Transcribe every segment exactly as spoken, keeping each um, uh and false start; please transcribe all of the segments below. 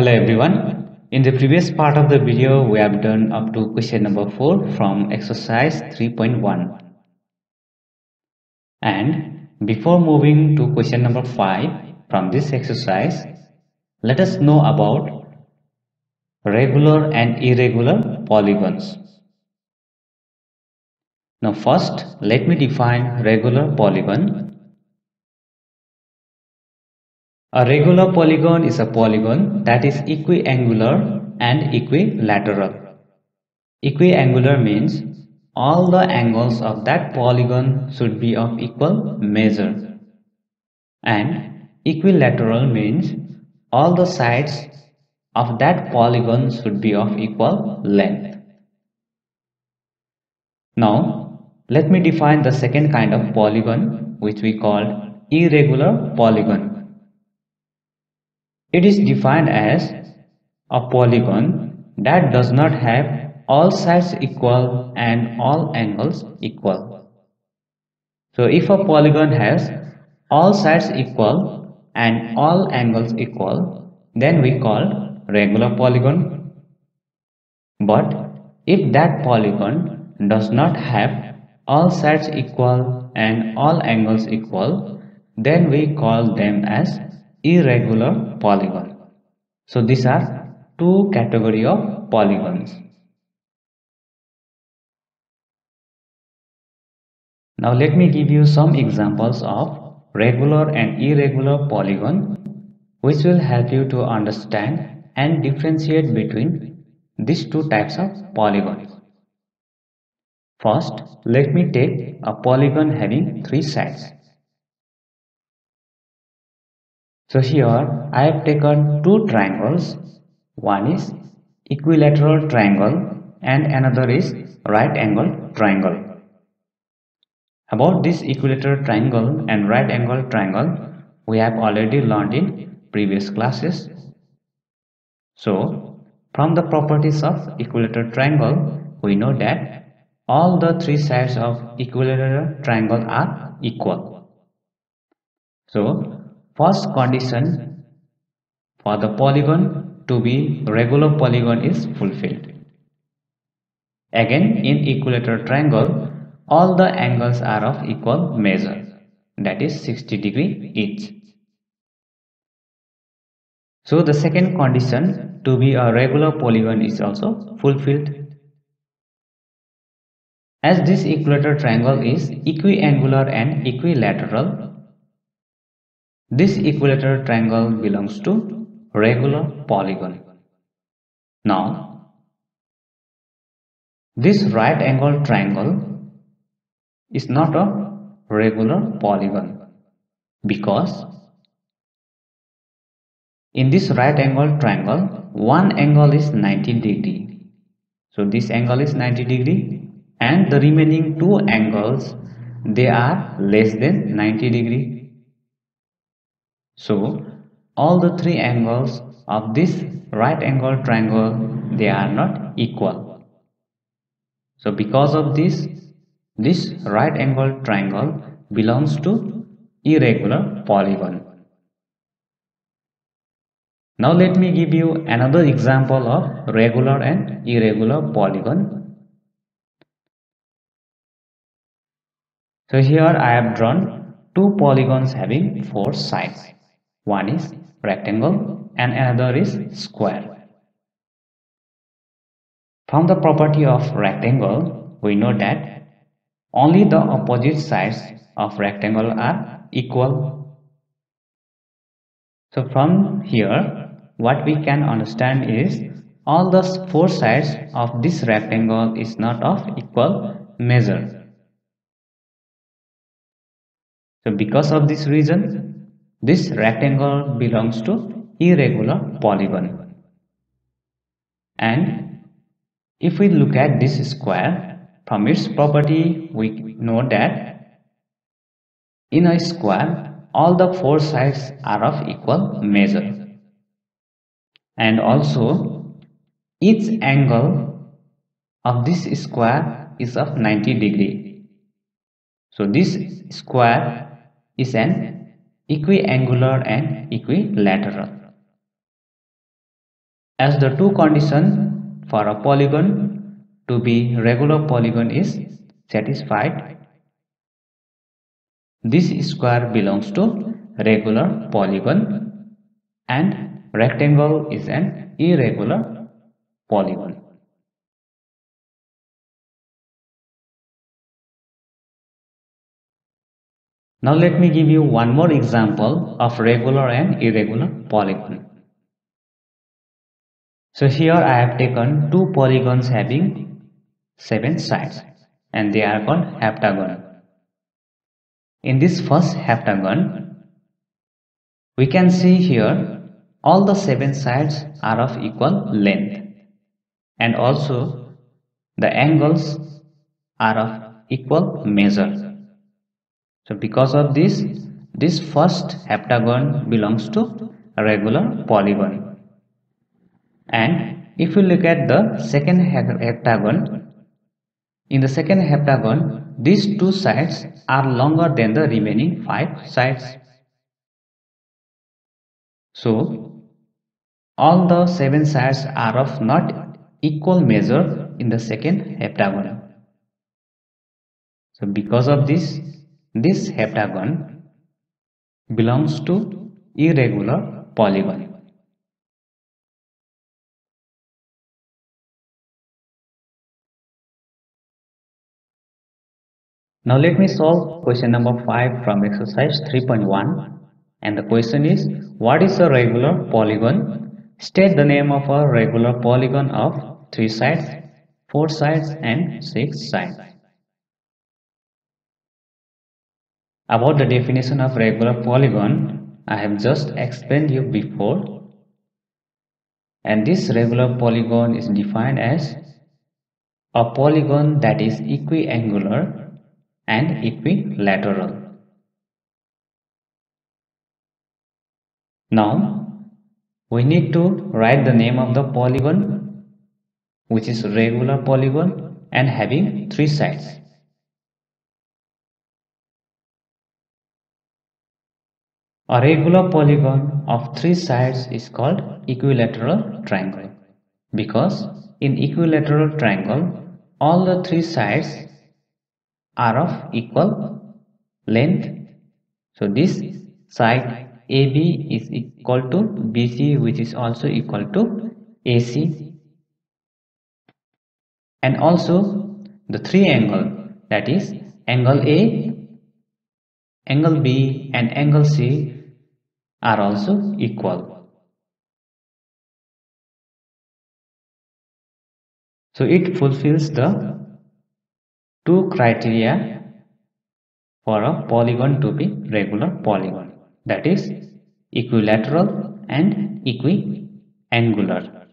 Hello everyone. In the previous part of the video, we have done up to question number four from exercise three point one. And before moving to question number five from this exercise, let us know about regular and irregular polygons. Now first, let me define regular polygon. A regular polygon is a polygon that is equiangular and equilateral. Equiangular means all the angles of that polygon should be of equal measure, and equilateral means all the sides of that polygon should be of equal length. Now let me define the second kind of polygon, which we call irregular polygon. It is defined as a polygon that does not have all sides equal and all angles equal. So if a polygon has all sides equal and all angles equal, then we call regular polygon. But if that polygon does not have all sides equal and all angles equal, then we call them as irregular polygon. So these are two category of polygons. Now let me give you some examples of regular and irregular polygon, which will help you to understand and differentiate between these two types of polygons. First, let me take a polygon having three sides. So here I have taken two triangles. One is equilateral triangle and another is right angle triangle. About this equilateral triangle and right angle triangle, we have already learned in previous classes. So from the properties of equilateral triangle, we know that all the three sides of equilateral triangle are equal. So first condition for the polygon to be regular polygon is fulfilled. Again, in equilateral triangle, all the angles are of equal measure, that is sixty degree each. So the second condition to be a regular polygon is also fulfilled. As this equilateral triangle is equiangular and equilateral, this equilateral triangle belongs to regular polygon. Now, this right angle triangle is not a regular polygon because in this right angle triangle, one angle is ninety degree. So this angle is ninety degree and the remaining two angles, they are less than ninety degree. So all the three angles of this right angle triangle, they are not equal. So because of this, this right angle triangle belongs to irregular polygon. Now let me give you another example of regular and irregular polygon. So here I have drawn two polygons having four sides. One is rectangle and another is square. From the property of rectangle, we know that only the opposite sides of rectangle are equal. So from here, what we can understand is all the four sides of this rectangle is not of equal measure. So because of this reason, this rectangle belongs to irregular polygon. And if we look at this square, from its property we know that in a square all the four sides are of equal measure. And also each angle of this square is of ninety degree. So this square is an equiangular and equilateral. as the two condition for a polygon to be regular polygon is satisfied, this square belongs to regular polygon and rectangle is an irregular polygon. Now let me give you one more example of regular and irregular polygon. So here I have taken two polygons having seven sides and they are called heptagon. In this first heptagon, we can see here all the seven sides are of equal length and also the angles are of equal measure. So because of this, this first heptagon belongs to a regular polygon. And if you look at the second heptagon, in the second heptagon, these two sides are longer than the remaining five sides. So all the seven sides are of not equal measure in the second heptagon. So because of this, this heptagon belongs to irregular polygon. Now let me solve question number five from exercise three point one, and the question is, what is a regular polygon? State the name of a regular polygon of three sides, four sides and six sides. About the definition of regular polygon, I have just explained you before, and this regular polygon is defined as a polygon that is equiangular and equilateral. Now we need to write the name of the polygon, which is regular polygon and having three sides. A regular polygon of three sides is called equilateral triangle because in equilateral triangle all the three sides are of equal length. So this side A B is equal to B C, which is also equal to A C, and also the three angle, that is angle A, angle B and angle C are also equal. So it fulfills the two criteria for a polygon to be regular polygon, that is equilateral and equiangular.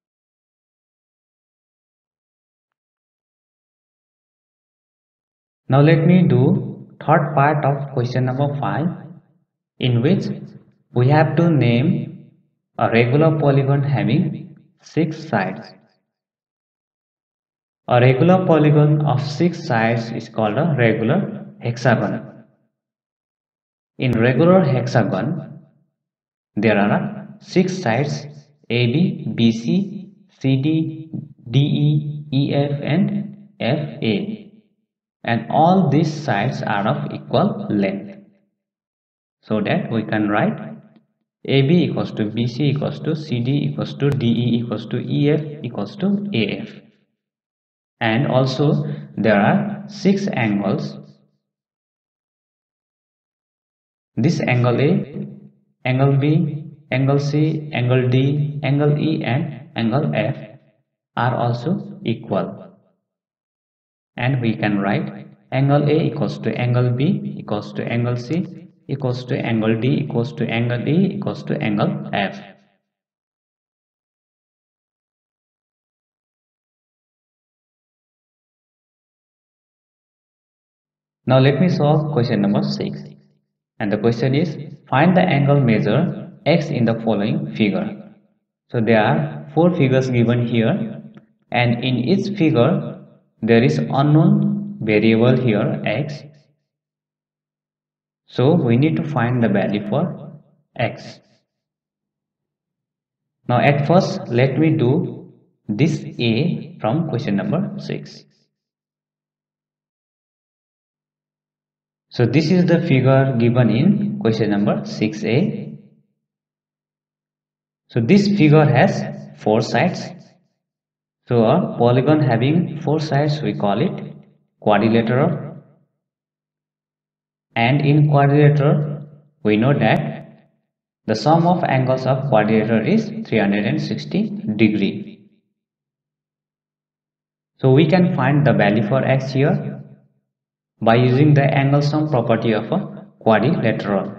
Now let me do third part of question number five, in which we have to name a regular polygon having six sides. A regular polygon of six sides is called a regular hexagon. In regular hexagon, there are six sides A B, B C, C D, D E, E F and F A, and all these sides are of equal length. So that we can write A B equals to B C equals to C D equals to D E equals to E F equals to A F. And also there are six angles. This angle A, angle B, angle C, angle D, angle E and angle F are also equal. And we can write angle A equals to angle B equals to angle C equals to angle D equals to angle E equals to angle F. Now let me solve question number six. And the question is, find the angle measure x in the following figure. So there are four figures given here, and in each figure there is unknown variable here x. So we need to find the value for x. Now at first let me do this A from question number six. So this is the figure given in question number six A. So this figure has four sides. So a polygon having four sides, we call it quadrilateral. And in quadrilateral, we know that the sum of angles of quadrilateral is three hundred sixty degree. So we can find the value for x here by using the angle sum property of a quadrilateral.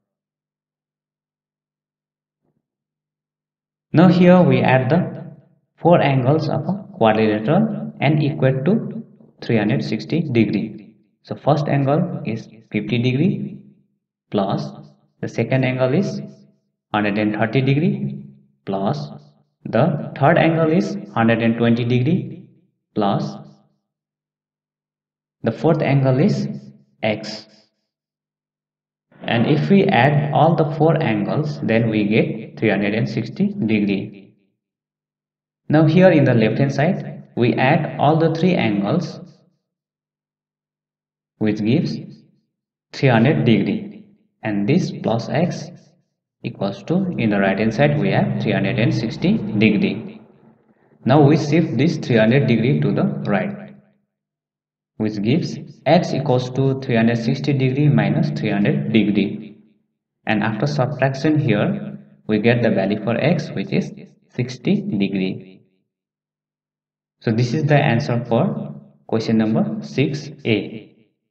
Now here we add the four angles of a quadrilateral and equate to three hundred sixty degree. So first angle is fifty degree plus the second angle is one hundred thirty degree plus the third angle is one hundred twenty degree plus the fourth angle is x. And if we add all the four angles, then we get three hundred sixty degree. Now here in the left hand side, we add all the three angles, which gives three hundred degree, and this plus x equals to, in the right hand side we have three hundred sixty degree. Now we shift this three hundred degree to the right, which gives x equals to three hundred sixty degree minus three hundred degree, and after subtraction here we get the value for x, which is sixty degree. So this is the answer for question number six A.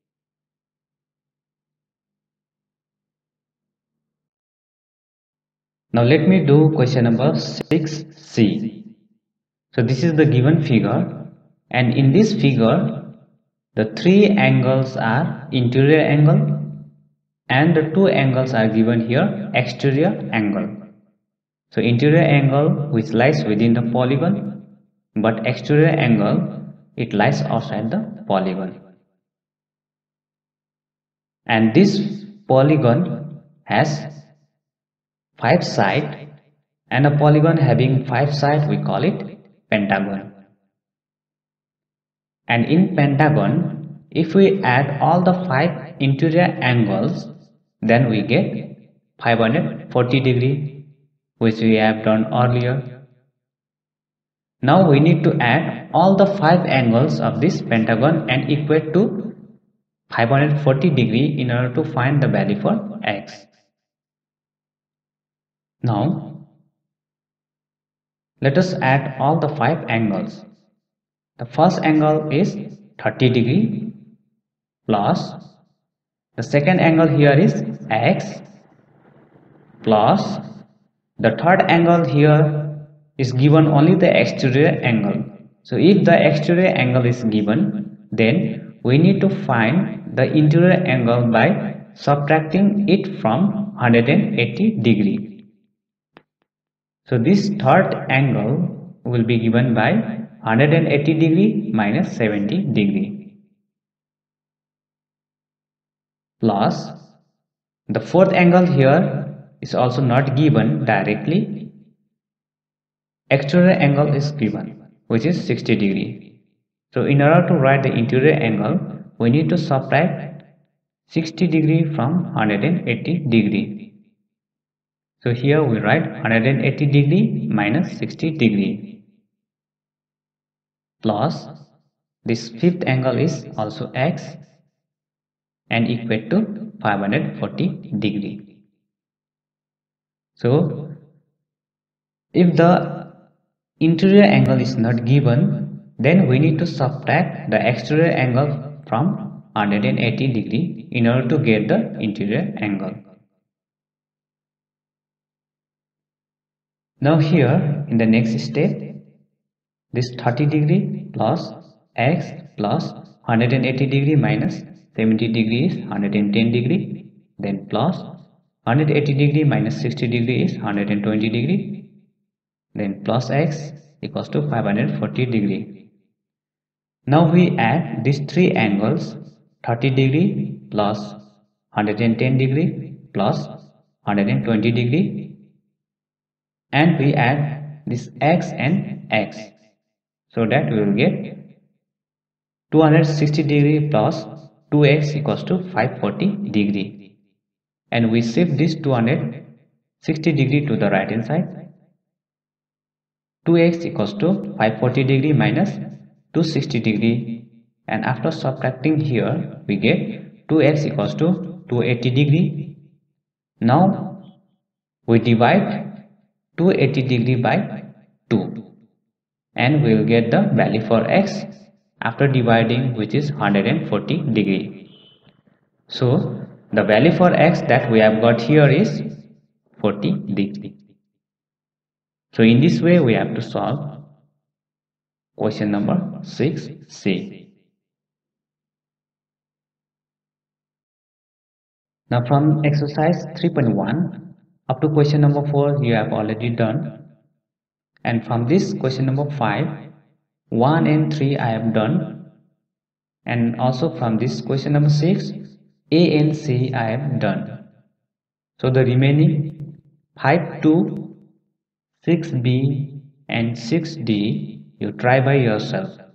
Now let me do question number six C. So this is the given figure, and in this figure the three angles are interior angle and the two angles are given here exterior angle. So interior angle which lies within the polygon, but exterior angle it lies outside the polygon. And this polygon has five sides, and a polygon having five sides we call it pentagon. And in pentagon, if we add all the five interior angles, then we get five hundred forty degree, which we have done earlier. Now we need to add all the five angles of this pentagon and equate to five hundred forty degree in order to find the value for x. Now let us add all the five angles. The first angle is thirty degree plus the second angle here is x plus the third angle here is given only the exterior angle. So if the exterior angle is given, then we need to find the interior angle by subtracting it from one hundred eighty degree. So this third angle will be given by one hundred eighty degree minus seventy degree plus the fourth angle here is also not given directly. Exterior angle is given, which is sixty degree. So in order to write the interior angle, we need to subtract sixty degree from one hundred eighty degree. So here we write one hundred eighty degree minus sixty degree plus this fifth angle is also x and equate to five hundred forty degree. So if the interior angle is not given, then we need to subtract the exterior angle from one hundred eighty degree in order to get the interior angle. Now here in the next step, this thirty degree plus x plus one hundred eighty degree minus seventy degree is one hundred ten degree, then plus one hundred eighty degree minus sixty degree is one hundred twenty degree, then plus x equals to five hundred forty degree. Now we add these three angles, thirty degree plus one hundred ten degree plus one hundred twenty degree, and we add this x and x, so that we will get two hundred sixty degree plus two x equals to five hundred forty degree, and we shift this two hundred sixty degree to the right hand side. two x equals to five hundred forty degree minus two hundred sixty degree, and after subtracting here we get two x equals to two hundred eighty degree. Now we divide two hundred eighty degree by two, and we will get the value for x after dividing, which is one hundred forty degree. So the value for x that we have got here is forty degree. So in this way we have to solve question number six C. Now from exercise three point one up to question number four you have already done, and from this question number five, one and three I have done, and also from this question number six, A and C I have done. So the remaining five two, six B and six D you try by yourself.